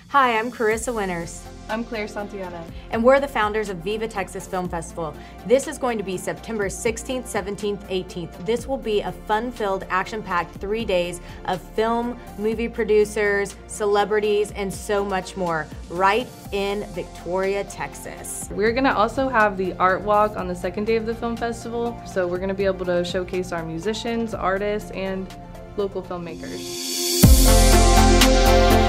Hi, I'm Carissa Winters. I'm Claire Santillana. And we're the founders of Viva Texas Film Festival. This is going to be September 16th, 17th, 18th. This will be a fun-filled, action-packed 3 days of film, movie producers, celebrities, and so much more, right in Victoria, Texas. We're gonna also have the art walk on the second day of the film festival. So we're gonna be able to showcase our musicians, artists, and local filmmakers.